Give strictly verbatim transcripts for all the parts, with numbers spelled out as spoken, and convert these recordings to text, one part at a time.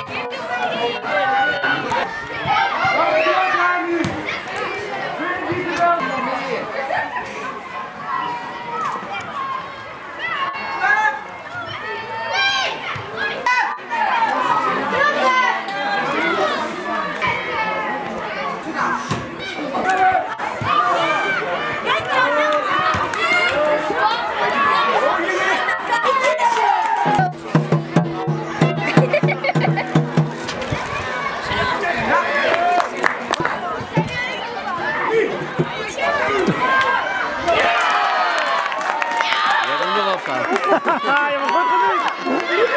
Ja, je hebt goed gedaan.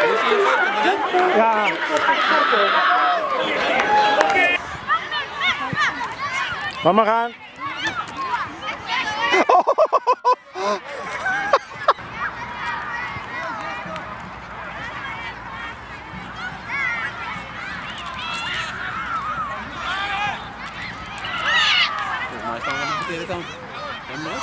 Ja. Laat maar gaan. Volgens mij staan we aan de verkeerde kant. Kan dat?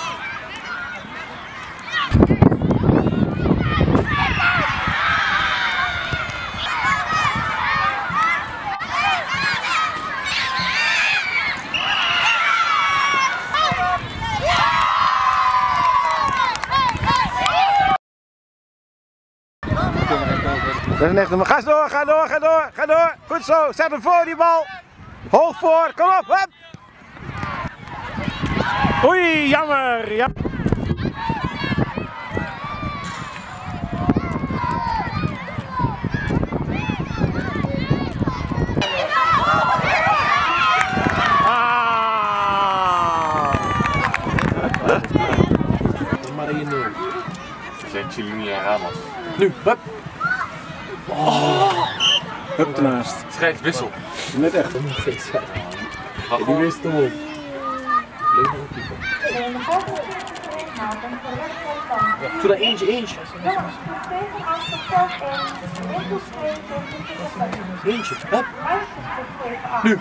Dat is echt een... Ga door, ga door, ga door, ga door. Goed zo, zet hem voor die bal. Hoog voor, kom op, hup. Oei, jammer. Ja. Marino. Zet Chilini en Ramos. Nu, hup. Oh. Hup ernaast. Scheidswissel. Net echt. Die wist hem op. Doe daar eentje, eentje. Eentje, hup. Nu.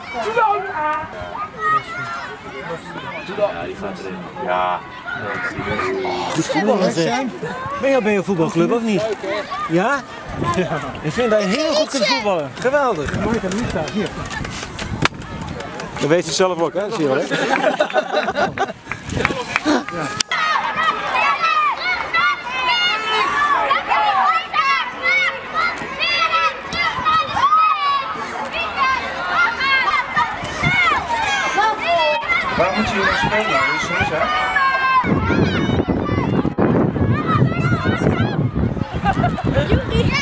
Doe dan. Ja, die gaat erin. Ja. Dus voetballen zijn. Ben je bij een voetbalclub of niet? Ja? Ja. Ik vind dat je heel goed kunt voetballen. Geweldig. Mooi kan niet staan. Hier. Dat weet je zelf ook, hè? Dat zie je wel, hè? Ja. Waar moet je hier spelen? Dus soms, hè?